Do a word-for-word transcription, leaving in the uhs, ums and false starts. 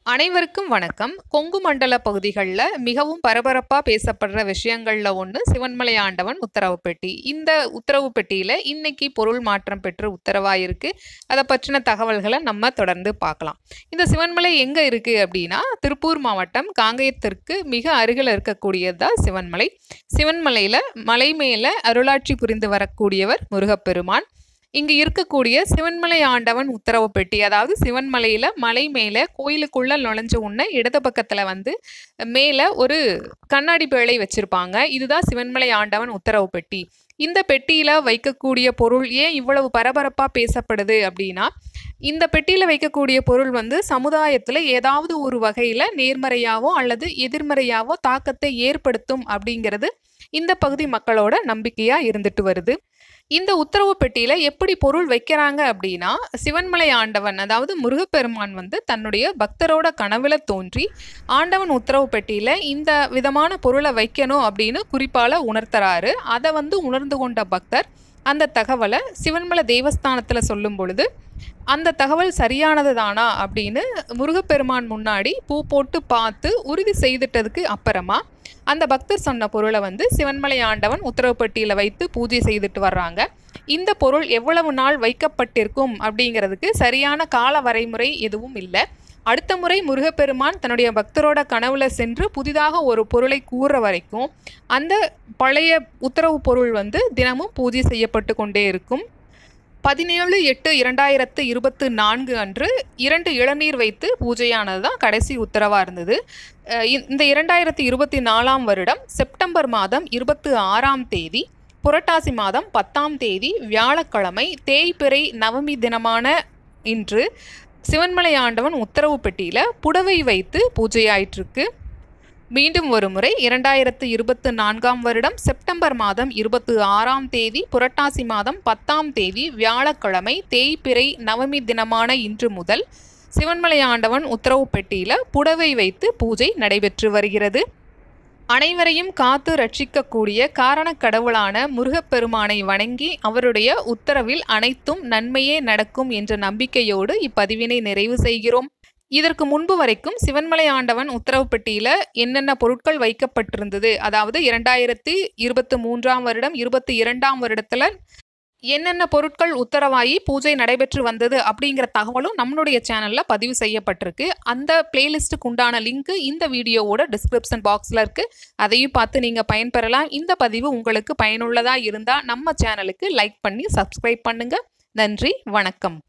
அனைவருக்கும் வணக்கம். கொங்கு மண்டல பகுதிகள்ல மிகவும் பரபரப்பா பேசப்படுற விஷயங்கள்ல ஒண்ணு சிவன்மலை ஆண்டவன் உத்தரவு பெட்டி. இந்த உத்தரவு பெட்டியில இன்னைக்கு பொருள் மாற்றம் பெற்று உத்தரவாயிருக்கு. அதை பற்றின தகவல்களை நம்ம தொடர்ந்து பார்க்கலாம். இந்த சிவன்மலை எங்க இருக்கு அப்படின்னா, திருப்பூர் மாவட்டம் காங்கேயத்திற்கு மிக அருகில் இருக்கக்கூடியதுதான் சிவன்மலை. சிவன்மலையில மலை மேல அருளாட்சி புரிந்து வரக்கூடியவர் முருகப்பெருமான். இங்கு இருக்கக்கூடிய சிவன்மலை ஆண்டவன் உத்தரவு பெட்டி, அதாவது சிவன்மலையில மலை மேல கோயிலுக்குள்ள நுழைஞ்ச உடனே இடது பக்கத்துல வந்து மேல ஒரு கண்ணாடி பேழை வச்சிருப்பாங்க. இதுதான் சிவன்மலை ஆண்டவன் உத்தரவு பெட்டி. இந்த பெட்டியில வைக்கக்கூடிய பொருள் ஏன் இவ்வளவு பரபரப்பா பேசப்படுது அப்படின்னா, இந்த பெட்டியில வைக்கக்கூடிய பொருள் வந்து சமுதாயத்துல ஏதாவது ஒரு வகையில நேர்மறையாவோ அல்லது எதிர்மறையாவோ தாக்கத்தை ஏற்படுத்தும் அப்படிங்கிறது இந்த பகுதி மக்களோட நம்பிக்கையா இருந்துட்டு வருது. இந்த உத்தரவு பெட்டியில எப்படி பொருள் வைக்கிறாங்க அப்படின்னா, சிவன்மலை ஆண்டவன் அதாவது முருகப்பெருமான் வந்து தன்னுடைய பக்தரோட கனவுல தோன்றி ஆண்டவன் உத்தரவு பெட்டியில இந்த விதமான பொருளை வைக்கணும் அப்படின்னு குறிப்பால உணர்த்துறாரு. அதை வந்து உணர்ந்து கொண்ட பக்தர் அந்த தகவலை சிவன்மலை தேவஸ்தானத்துல சொல்லும் பொழுது அந்த தகவல் சரியானது தானா அப்படின்னு முருகப்பெருமான் முன்னாடி பூ போட்டு பார்த்து உறுதி செய்துட்டதுக்கு அப்புறமா அந்த பக்தர் சொன்ன பொருளை வந்து சிவன்மலை ஆண்டவன் உத்தரவு பெட்டியில வைத்து பூஜை செய்துட்டு வர்றாங்க. இந்த பொருள் எவ்வளவு நாள் வைக்கப்பட்டிருக்கும் அப்படிங்கிறதுக்கு சரியான கால வரைமுறை எதுவும் இல்லை. அடுத்த முறை முருகப்பெருமான் தன்னுடைய பக்தரோட கனவுல சென்று புதிதாக ஒரு பொருளை கூற வரைக்கும் அந்த பழைய உத்தரவு பொருள் வந்து தினமும் பூஜை செய்யப்பட்டு கொண்டே இருக்கும். பதினேழு எட்டு இரண்டாயிரத்து இருபத்து நான்கு அன்று இரண்டு இளநீர் வைத்து பூஜையானது தான் கடைசி உத்தரவாக இருந்தது. இந்த இரண்டாயிரத்தி இருபத்தி நாலாம் வருடம் செப்டம்பர் மாதம் இருபத்தி ஆறாம் தேதி புரட்டாசி மாதம் பத்தாம் தேதி வியாழக்கிழமை தேய்பிறை நவமி தினமான இன்று சிவன்மலை ஆண்டவன் உத்தரவு பெட்டியில் புடவை வைத்து பூஜையாயிட்டிருக்கு. மீண்டும் ஒரு முறை இரண்டாயிரத்து இருபத்தி நான்காம் வருடம் செப்டம்பர் மாதம் இருபத்தி ஆறாம் தேதி புரட்டாசி மாதம் பத்தாம் தேதி வியாழக்கிழமை தேய்பிறை நவமி தினமான இன்று முதல் சிவன்மலை ஆண்டவன் உத்தரவு பெட்டியில புடவை வைத்து பூஜை நடைபெற்று வருகிறது. அனைவரையும் காத்து ரட்சிக்கக்கூடிய காரண கடவுளான முருகப்பெருமானை வணங்கி அவருடைய உத்தரவில் அனைத்தும் நன்மையே நடக்கும் என்ற நம்பிக்கையோடு இப்பதிவினை நிறைவு செய்கிறோம். இதற்கு முன்பு வரைக்கும் சிவன்மலை ஆண்டவன் உத்தரவு பெட்டியில என்னென்ன பொருட்கள் வைக்கப்பட்டிருந்தது, அதாவது இரண்டாயிரத்தி இருபத்தி மூன்றாம் வருடம் இருபத்தி இரண்டாம் வருடத்துல என்னென்ன பொருட்கள் உத்தரவாகி பூஜை நடைபெற்று வந்தது அப்படிங்கிற தகவலும் நம்மளுடைய சேனல்ல பதிவு செய்யப்பட்டிருக்கு. அந்த பிளேலிஸ்டுக்கு உண்டான லிங்க் இந்த வீடியோவோட டிஸ்கிரிப்ஷன் பாக்ஸ்ல இருக்கு. அதையும் பார்த்து நீங்க பயன்பெறலாம். இந்த பதிவு உங்களுக்கு பயனுள்ளதா இருந்தா நம்ம சேனலுக்கு லைக் பண்ணி சப்ஸ்கிரைப் பண்ணுங்க. நன்றி, வணக்கம்.